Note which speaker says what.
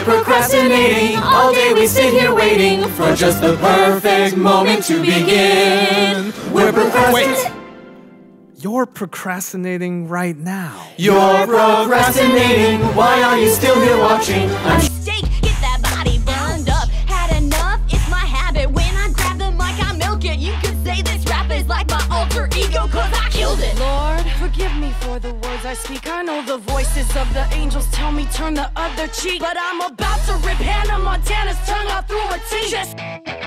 Speaker 1: procrastinating. All day we sit here waiting for just the perfect moment to begin. We're procrastinating.
Speaker 2: Wait. You're procrastinating right now.
Speaker 1: You're procrastinating. Why are you still here watching? I'm
Speaker 3: Steak, get that body burned up. Had enough, it's my habit. When I grab the mic, I milk it. You could say this rap is like my alter ego, cause I killed it.
Speaker 4: Lord, forgive me for the words I speak. I know the voices of the angels tell me turn the other cheek, but I'm about to rip Hannah Montana's tongue out through her teeth. Just